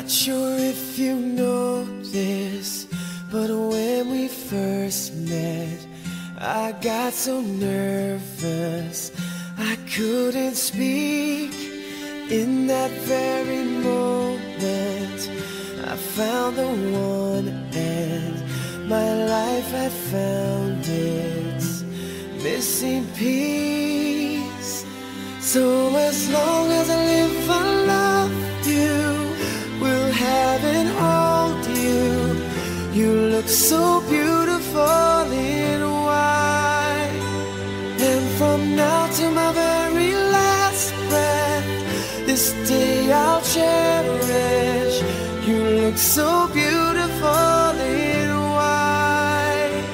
Not sure if you know this, but when we first met, I got so nervous I couldn't speak. In that very moment, I found the one, and my life had found its missing piece. So as long as I live, I love you, will have and hold you. You look so beautiful in white, and from now to my very last breath, this day I'll cherish. You look so beautiful in white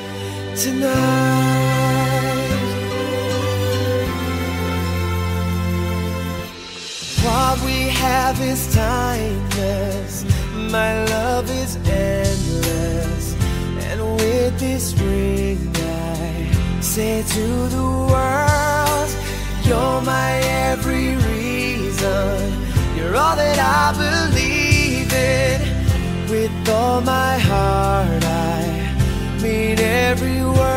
tonight. What we have is timeless, my love is endless, and with this ring I say to the world, you're my every reason, you're all that I believe in. With all my heart I mean every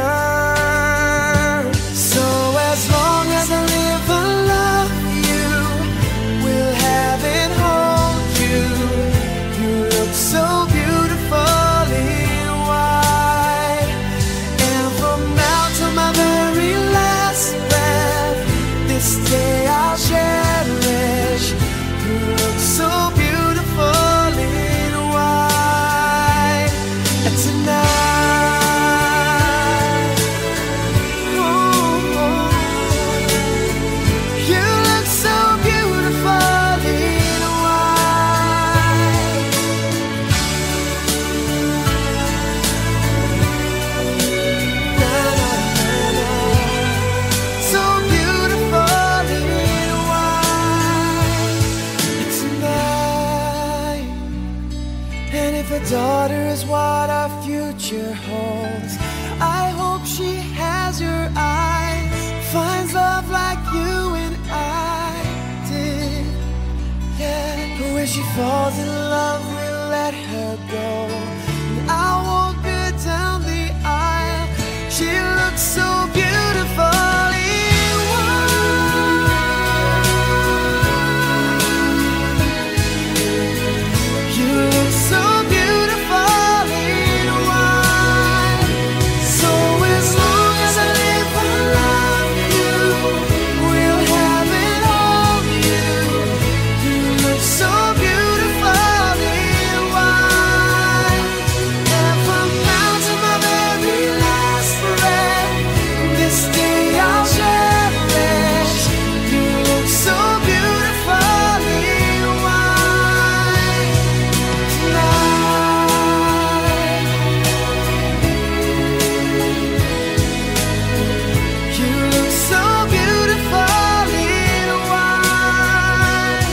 word. So as long as I live, I love you, will have and hold you. You look so beautiful in white, and from now to my very last breath, this day I'll cherish. You look so beautiful in white tonight. Oh, you look so beautiful in white. Na, na, na, na. So beautiful in white tonight. And if a daughter is what our future holds, I hope she has your eyes, finds love like you and I did. Yeah, but when she falls in love, we'll let her go, and I'll walk her down the aisle. She looks so beautiful in white. You look so beautiful in white. So as long as I live, I love you, will have and hold you. You look so beautiful in white, and from now to my very last breath, this day I'll cherish. You look so beautiful in white tonight. You look so beautiful in white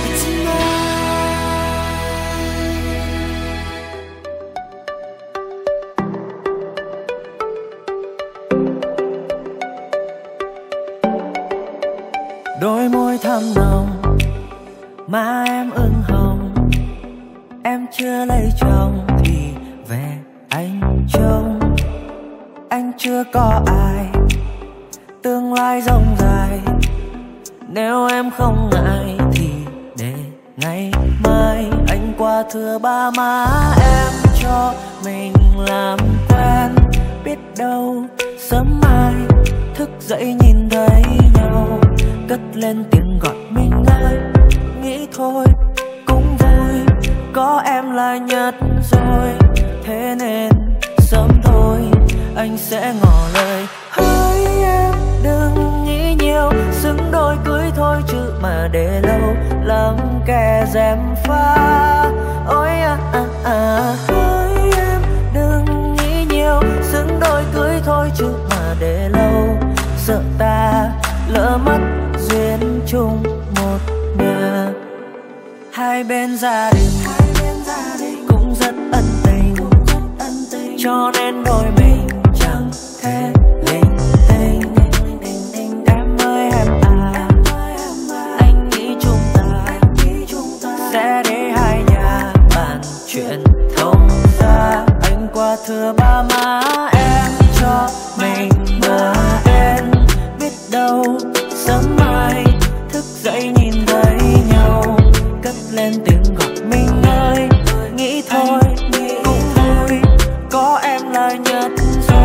tonight. Đôi môi thắm nồng, má em ửng hồng. Em chưa lấy chồng thì về anh trông. Anh chưa có ai, tương lai rộng dài. Nếu em không ngại thì để ngày mai anh qua thưa ba má em cho mình làm quen. Biết đâu sớm mai thức dậy nhìn thấy nhau, cất lên tiếng gọi mình ơi. Nghĩ thôi cũng vui, có em là nhất rồi. Thế nên sớm thôi anh sẽ ngỏ lời. Hỡi em đừng nghĩ nhiều, xứng đôi cưới thôi chứ mà để lâu lắm kẻ gièm pha. Ôi hỡi em đừng nghĩ nhiều, xứng đôi cưới thôi chứ mà để lâu sợ ta lỡ mất duyên chung một nhà. Hai bên gia đình cũng rất ân tình, cho nên đôi mình chẳng thể linh tinh. Em ơi em à, anh nghĩ chúng ta sẽ để hai nhà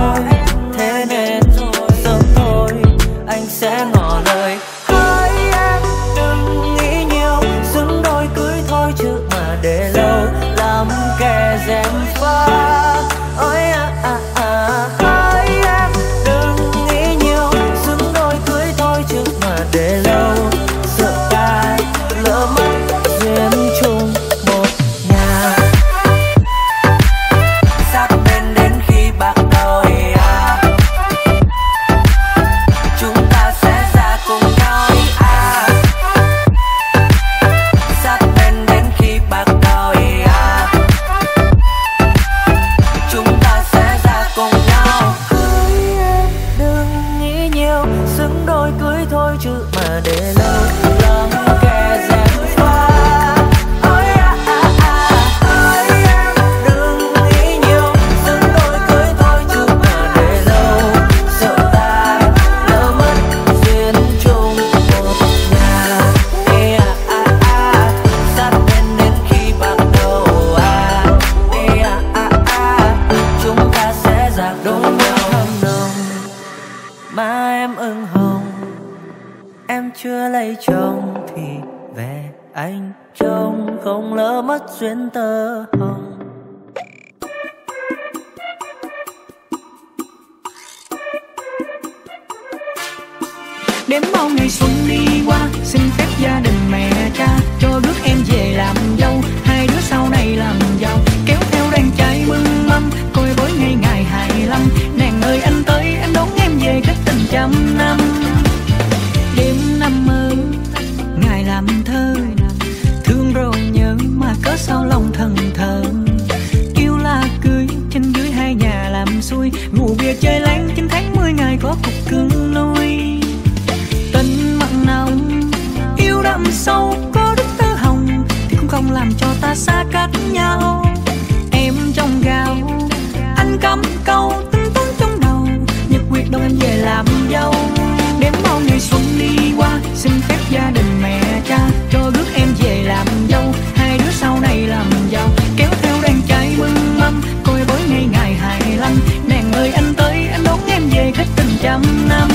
rồi, thế nên sớm thôi anh sẽ ngỏ lời. Hỡi em đừng nghĩ nhiều, xứng đôi cưới thôi chứ mà để lâu làm kẻ gièm pha. Ôi hỡi em đừng nghĩ nhiều, xứng đôi cưới thôi chứ mà để lâu sợ ta lỡ mất duyên chung một nhà. Sát bên đến khi bạc đầu chúng ta sẽ ra cùng nhau sát bên đến khi bạc đầu chúng ta sẽ ra cùng nhau. Hỡi em đừng nghĩ nhiều, xứng đôi cưới thôi chứ mà để lâu làm kẻ gièm pha. Ôi hỡi em đừng nghĩ nhiều, xứng đôi cưới thôi chứ mà để lâu sợ ta lỡ mất duyên chung một nhà. Sát bên đến khi bạc đầu chúng ta sẽ giặc đôi nhau hâm nồng. Mà em ửng hồng, em chưa lấy chồng thì về anh trông không lỡ mất duyên tơ hồng. Đếm bao ngày xuân đi qua, xin phép gia đình mẹ cha cho rước em về làm dâu, hai đứa sau này làm giàu, kéo theo đàn trai mừng mâm, coi với ngày ngày 25. Nàng ơi anh tới, anh đón em về cách tình trăm năm. Đêm năm ơi, ngày làm thơ, thương rồi nhớ mà cớ sao lòng thần thờ. Yêu là cưới, trên dưới hai nhà làm xuôi, rượu bia chơi láng 9 tháng 10 ngày có cục cưng nuôi. Tình mặn nồng, yêu đậm sâu, có đức tơ hồng thì cũng không làm cho ta xa cách nhau. Em trong gạo, anh cắm câu, tính toán trong đầu, nhật quyết đón em về làm dâu. Đếm bao ngày xuân đi qua, xin phép gia đình mẹ cha cho rước em về làm dâu, hai đứa sau này làm giàu, kéo theo đàn trai mừng mâm, coi với ngày ngày 25. Nàng ơi anh tới, anh đón em về cách tình trăm năm.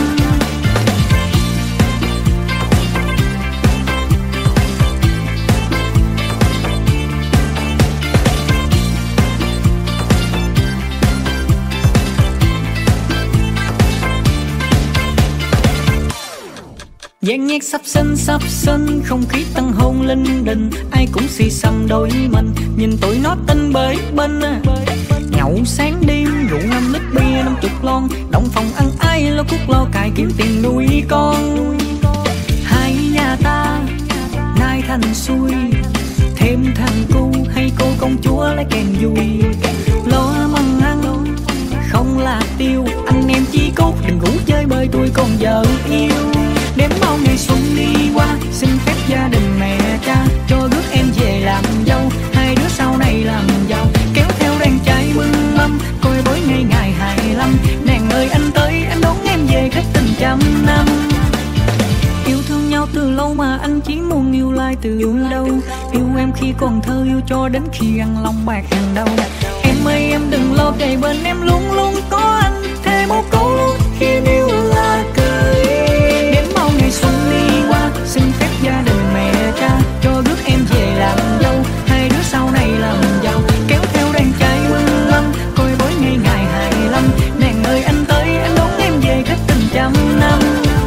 Dàn nhạc sắp sân, không khí tăng hôn linh đình, ai cũng xì xầm đôi mình, nhìn tụi nó tinh bới bên. Nhậu sáng đêm, rượu 5 lít bia 50 lon, động phòng ăn ai lo cuốc lo cài kiếm tiền nuôi con. Hai nhà ta nay thành xuôi, thêm thằng cu hay cô công chúa lấy kèn vui. Lo mần ăn không là tiêu, anh em chí cốt đừng ngủ chơi bơi tôi còn vợ yêu. Đếm bao ngày xuân đi qua, xin phép gia đình mẹ cha cho rước em về làm dâu, hai đứa sau này làm giàu, kéo theo đàn trai mừng mâm, coi với ngày ngày 25. Nàng ơi anh tới, anh đón em về cách tình trăm năm. Yêu thương nhau từ lâu mà anh chỉ muốn yêu lại từ đâu. Yêu em khi còn thơ, yêu cho đến khi ăn lòng bạc hàng đầu. Em ơi em đừng lo, kề bên em luôn luôn có anh, thề một câu luôn khi yêu là cưới. Đến bao ngày xuân đi qua, xin phép gia đình mẹ cha cho rước em về làm dâu, hai đứa sau này làm giàu, kéo theo đàn trai mừng mâm, coi với ngày ngày 25. Nàng ơi anh tới, anh đón em về cách tình trăm năm.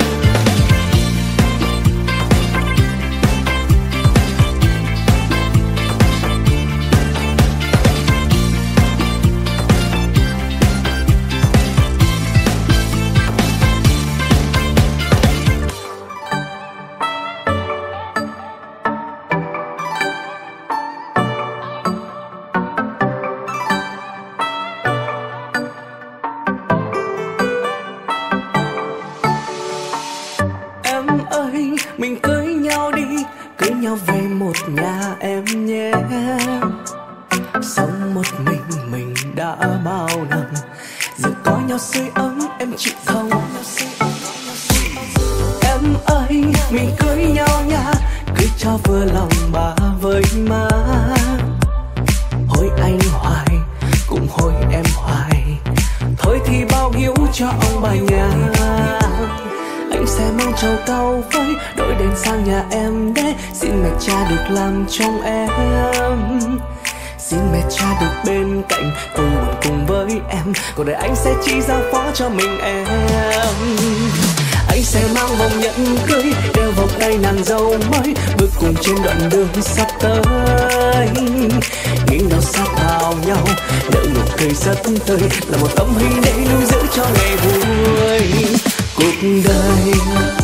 Mình cưới nhau đi, cưới nhau về một nhà em nhé. Sống một mình đã bao năm, giờ có nhau sưởi ấm em chịu không? Em ơi, mình cưới nhau nha, cưới cho vừa lòng bà với má. Hối anh hoài, cũng hối em hoài, thôi thì bao báo hiếu cho ông bà nhà. Anh sẽ mang trầu cau với đội đèn sang nhà em để xin mẹ cha được làm chồng em. Xin mẹ cha được bên cạnh vui buồn cùng với em. Cuộc đời anh sẽ chỉ giao phó cho mình em. Anh sẽ mang vòng nhẫn cưới, đeo vòng tay nàng dâu mới, bước cùng trên đoạn đường sắp tới. Nghiêng đầu sát vào nhau, nở nụ cười rất tươi, là một tấm hình để lưu giữ cho ngày vui cuộc đời.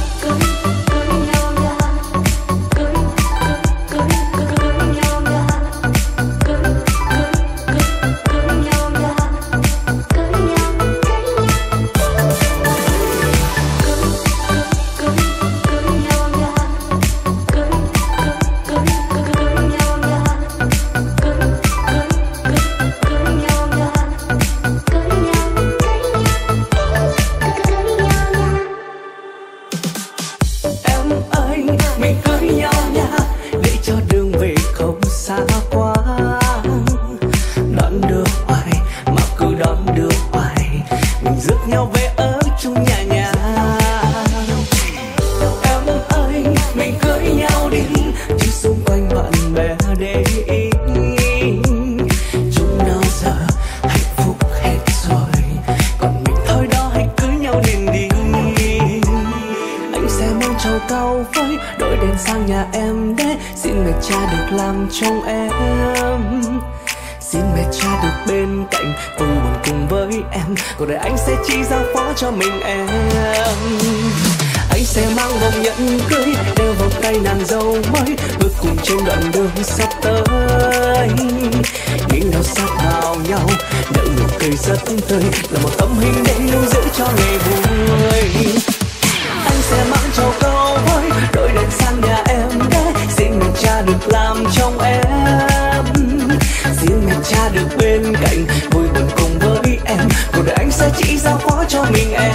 Trong em xin mẹ cha được bên cạnh vui buồn cùng với em. Cuộc đời anh sẽ chỉ giao phó cho mình em. Anh sẽ mang vòng nhẫn cưới, đeo vòng tay nàng dâu mới, bước cùng trên đoạn đường sắp tới. Nghiêng đầu sát vào nhau, nở nụ cười rất tươi, là một tấm hình để lưu giữ cho ngày vui. Anh sẽ mang trầu cau với đội đèn sang nhà em để xin mẹ cha được làm chồng em. Xin mẹ cha được bên cạnh vui buồn cùng với em. Cuộc đời anh sẽ chỉ giao phó cho mình em.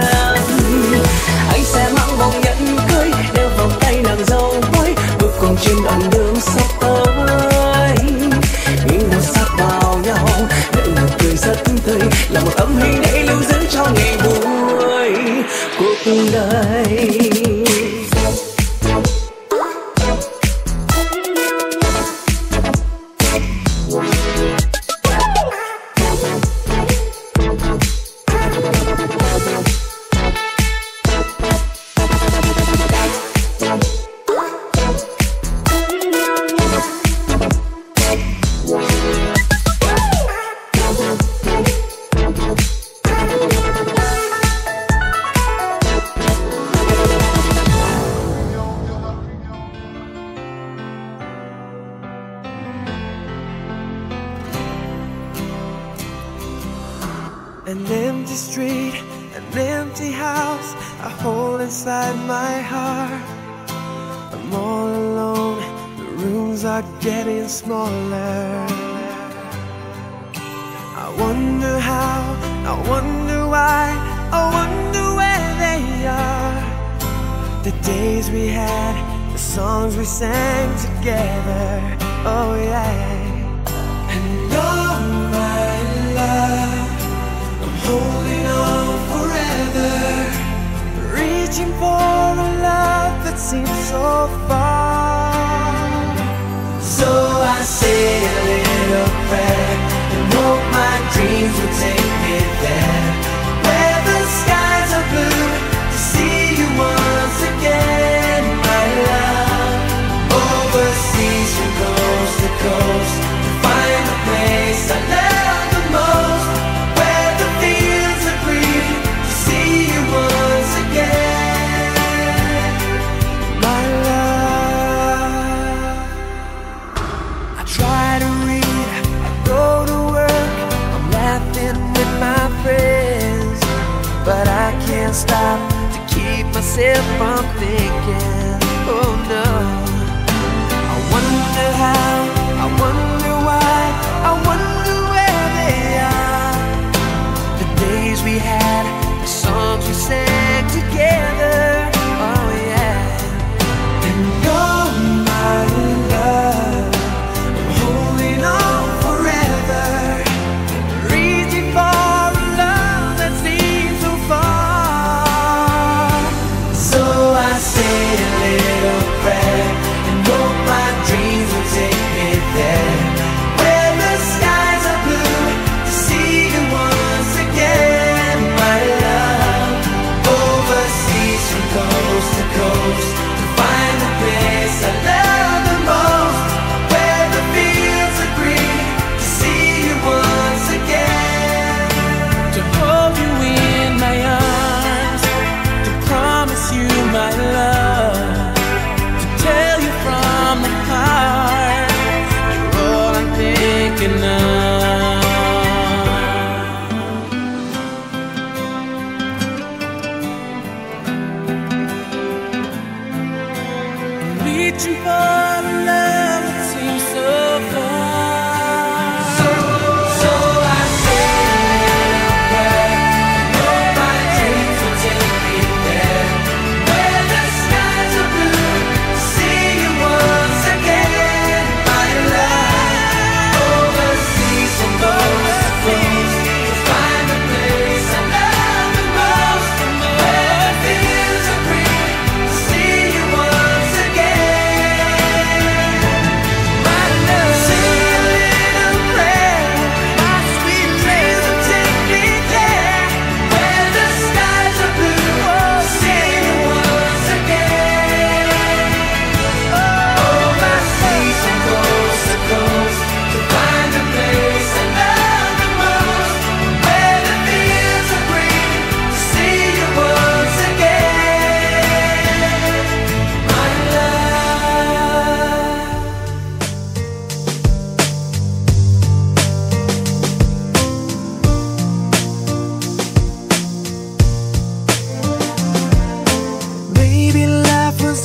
Anh sẽ mang vòng nhẫn cưới, đeo vòng tay nàng dâu mới, bước cùng trên đoạn đường sắp tới. Những đầu sát vào nhau, nở nụ cười rất tươi, là một tấm hình để lưu giữ cho ngày vui cuộc đời. An empty street, an empty house I hold inside my heart. I'm all alone, the rooms are getting smaller. I wonder how, I wonder why, I wonder where they are. The days we had, the songs we sang together, oh yeah. And all my love, holding on forever, reaching for a love that seems so far. So I say a little prayer and hope my dreams will take me there, where the skies are blue, to see you once again, my love. Overseas from coast to coast, to find a place I love the most, where the fields are green, to see you once again, my love. I try to read, I go to work, I'm laughing with my friends, but I can't stop to keep myself from thinking, oh no. I wonder how, I wonder why, I wonder where they are. The days we had, the songs we sang together, oh yeah. And oh my love, I'm holding on forever, reaching for a love that seems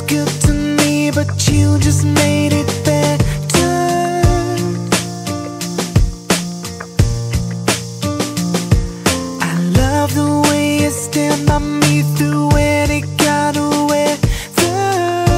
good to me, but you just made it better. I love the way you stand by me through any kind of weather.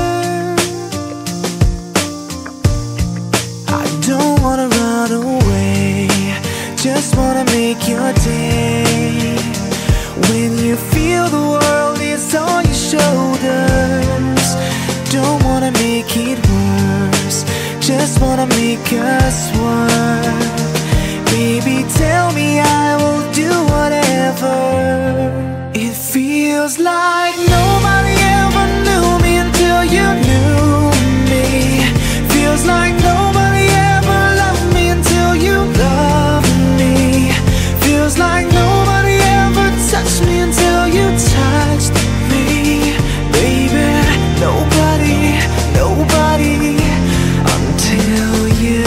I don't wanna run away, just wanna make your day. When you feel the world is on your shoulders, don't wanna make it worse, just wanna make us work. Baby, tell me I will do whatever. It feels like nobody ever knew me until you knew me. Feels like nobody ever loved me until you loved me. Feels like nobody ever touched me until you touched me. Baby, nobody, nobody until you.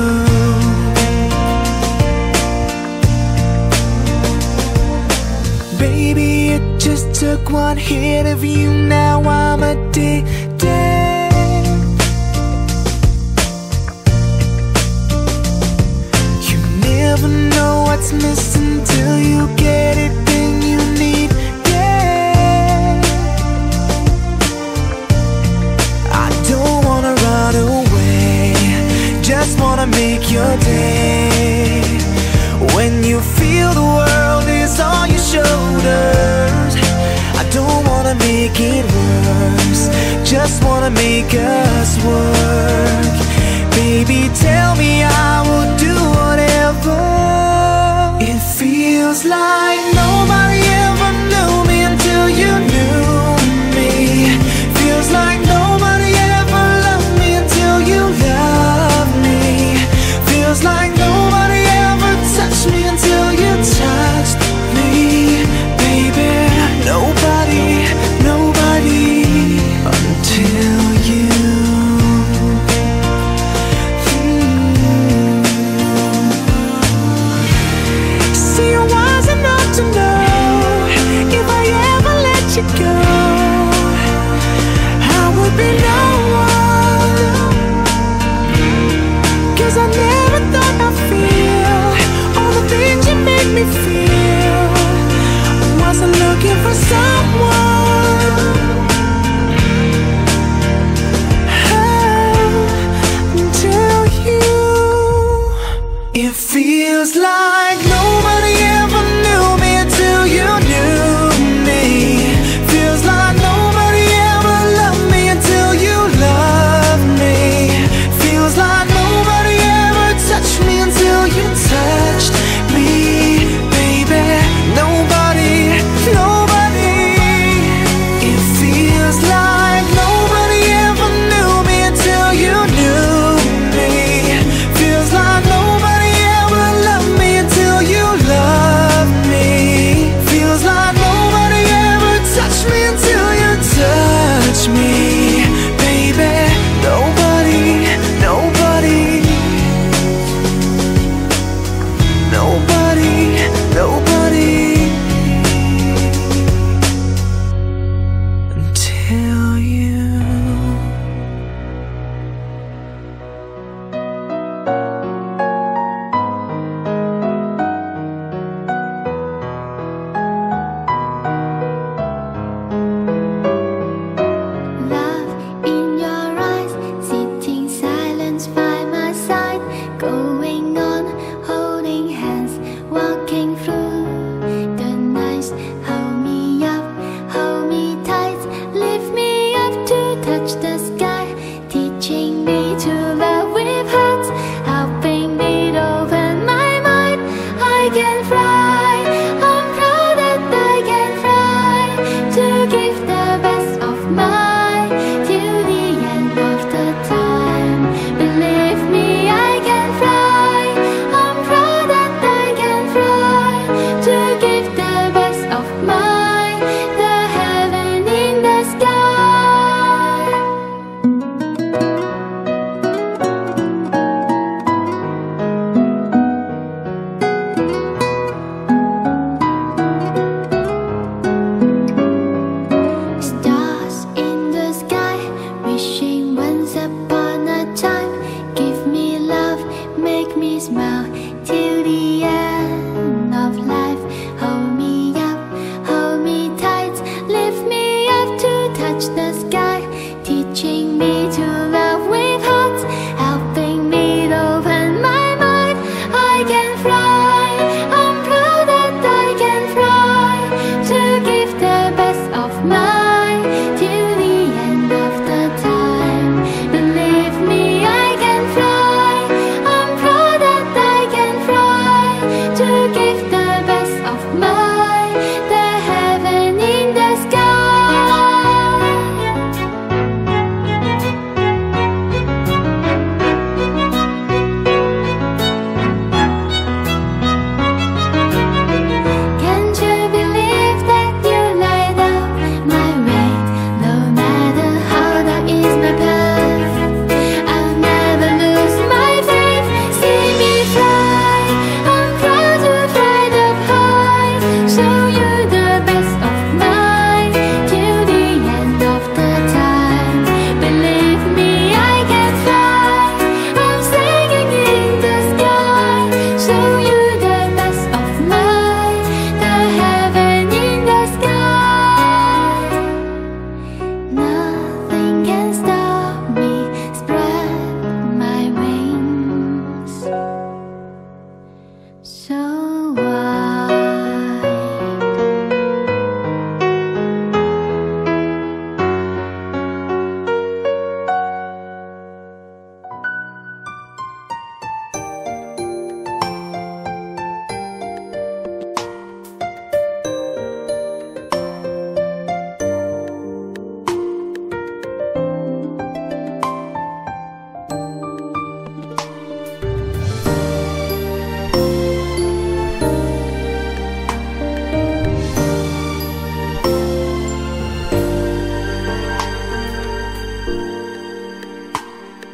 Baby, it just took one hit of you, now I'm addicted. You never know what's missing till you get it, then you need it. I don't wanna run away, just wanna make your day. When you feel the world is on your shoulders, I don't wanna make it worse, just wanna make us work. Baby, tell me I will do whatever. It feels like nobody ever knew me until you knew me. Feels like nobody ever loved me until you loved me. Feels like nobody ever touched me until you touched me. Baby, nobody, nobody until you.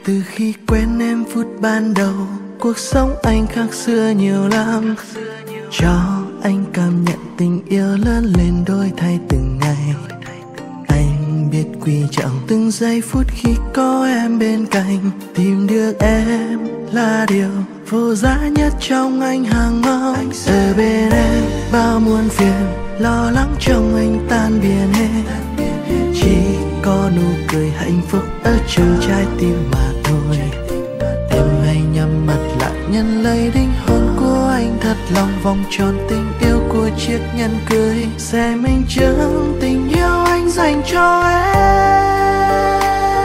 Từ khi quen em phút ban đầu, cuộc sống anh khác xưa nhiều lắm. Cho anh cảm nhận tình yêu lớn lên đổi thay từng ngày. Anh biết quý trọng từng giây phút khi có em bên cạnh. Tìm được em là điều vô giá nhất trong anh hàng mong. Ở bên em bao muôn phiền, lo lắng trong anh tan biến hết. Chỉ có nụ cười hạnh phúc ở trong trái tim mà thôi. Em hãy nhắm mắt lại nhận lấy linh hồn của anh, thật lòng vòng tròn tình yêu của chiếc nhẫn cưới sẽ minh chứng tình yêu anh dành cho em.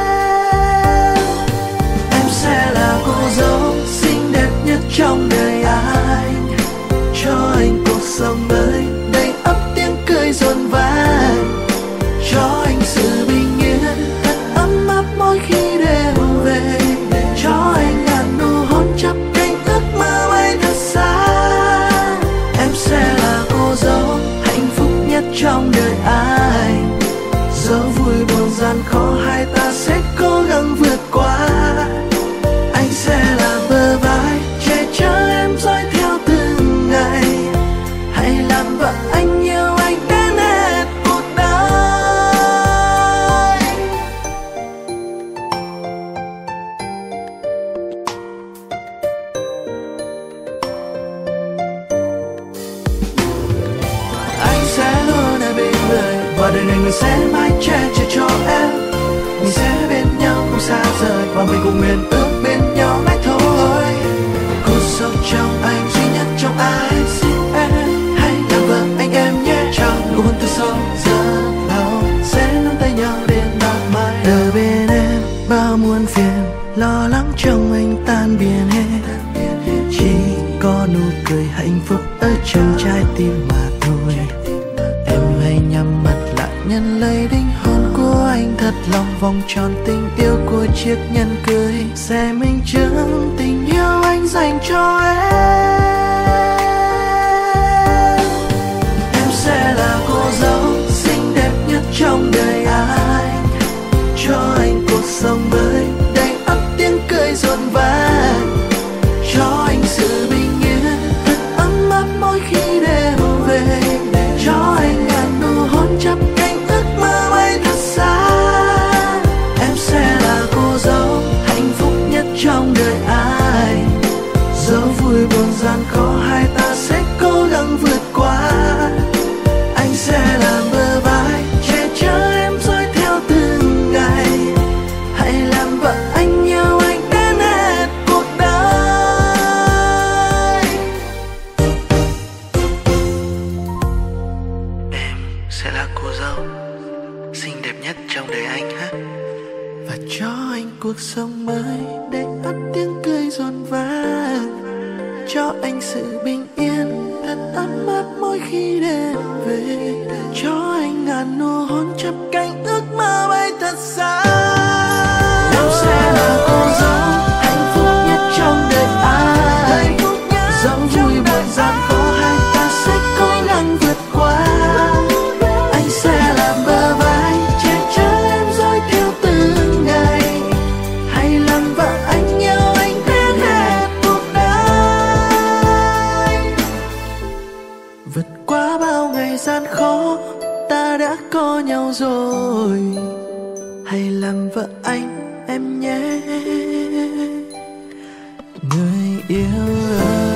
Em sẽ là cô dâu xinh đẹp nhất trong đời anh, cho anh cuộc sống mới đầy ắp tiếng cười rộn vang, cho anh sự bình yên thật ấm áp mỗi khi đêm về, cho anh ngàn nụ hôn chắp cánh ước mơ bay thật xa. Em sẽ là cô dâu hạnh phúc nhất trong đời anh, dẫu vui buồn gian khó hai ta sẽ cố gắng vượt qua. Anh sẽ là bờ vai che chở em dõi theo từng ngày, hãy làm vợ anh yêu anh đến hết cuộc đời. Anh sẽ luôn ở bên người và đời này người sẽ mãi che chở cho em. Mình sẽ bên nhau không xa rời và mình cùng nguyện ước bên nhau mãi thôi. Cô dâu trong anh duy nhất trong anh, xin em hãy làm vợ anh em nhé. Trong nụ hôn từ sâu rất lâu sẽ nắm tay nhau đến bạc mãi. Ở bên em bao muôn phiền, lo lắng trong anh tan biến hết. Chỉ có nụ cười hạnh phúc ở trong trái tim mà thôi. Em hãy nhắm mắt lại nhận lấy linh hồn của anh, thật lòng vòng tròn tình yêu của chiếc nhẫn cưới sẽ minh chứng tình yêu anh dành cho em. Em sẽ là cô dâu xinh đẹp nhất trong đời anh, cho anh cuộc sống mới đầy ắp tiếng cười rộn vang, cho anh sự bình yên thật ấm áp mỗi khi đêm về, cho anh ngàn nụ hôn chắp cánh ước mơ bay thật xa. Em sẽ là cô dâu hạnh phúc nhất trong đời anh, dẫu vui buồn gian khó hai ta sẽ cố gắng vượt qua. Anh sẽ là bờ vai che chở em dõi theo từng ngày, hãy làm vợ anh yêu anh đến hết cuộc đời. Em sẽ là cô dâu xinh đẹp nhất trong đời anh ha, và cho anh cuộc sống mới đầy ắp tiếng cười rộn vang, cho anh sự bình yên thật ấm áp mỗi khi đêm về, cho anh ngàn nụ hôn chắp cánh ước mơ bay thật xa. Em sẽ là cô dâu hạnh phúc nhất trong đời anh, dẫu vui buồn gian khó hai ta sẽ cố gắng vượt qua. Anh sẽ là bờ vai che chở em dõi theo từng ngày, hãy làm vợ anh yêu anh đến hết cuộc đời. Vượt qua bao ngày gian khó ta đã có nhau rồi, hãy làm vợ anh em nhé. Người yêu ơi.